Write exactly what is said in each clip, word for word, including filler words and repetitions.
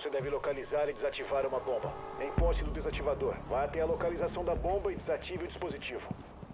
você deve localizar e desativar uma bomba. Em posse do desativador. Vá até a localização da bomba e desative o dispositivo.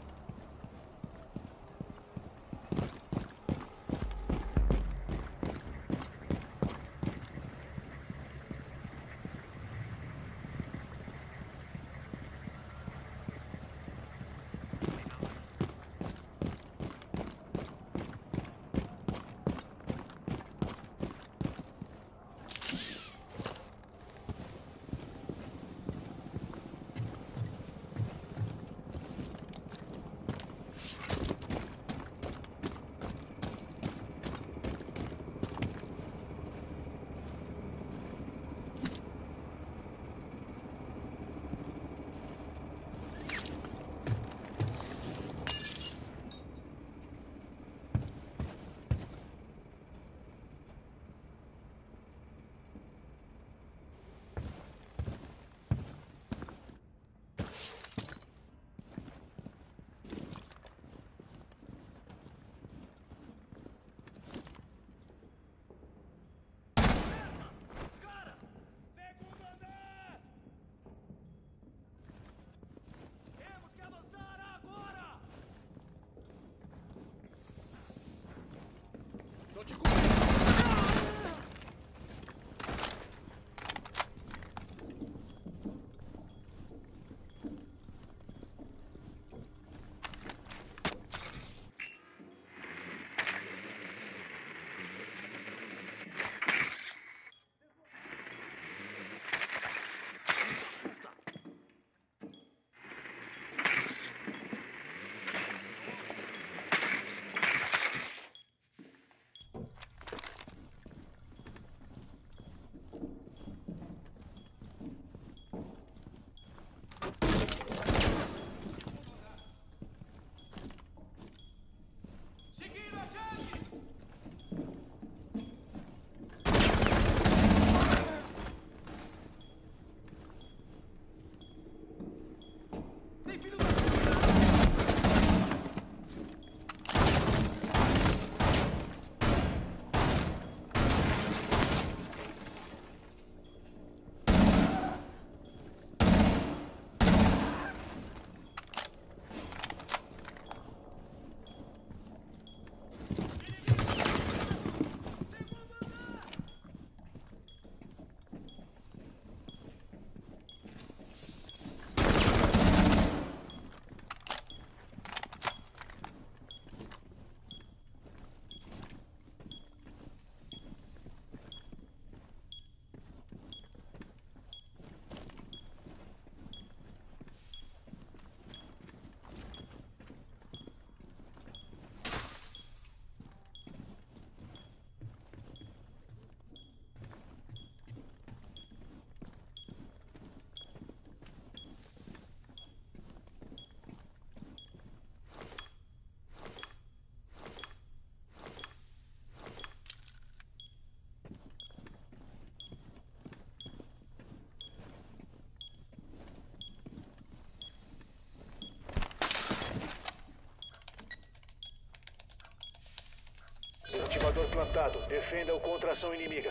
Desativador plantado. Defenda-o contra a ação inimiga.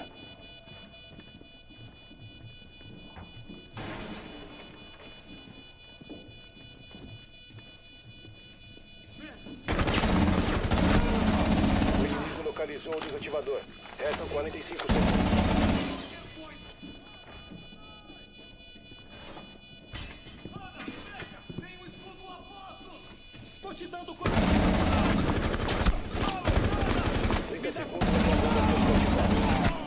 O inimigo localizou o desativador. Restam quarenta e cinco segundos. Tô te dando trinta segundos para a bomba ser desativada.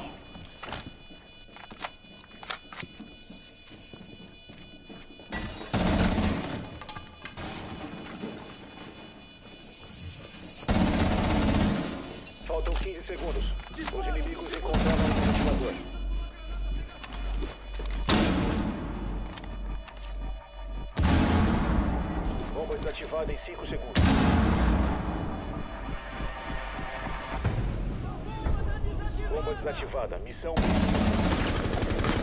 Faltam quinze segundos. Os inimigos encontraram o desativador. Bomba desativada em cinco segundos. Bomba desativada. Missão.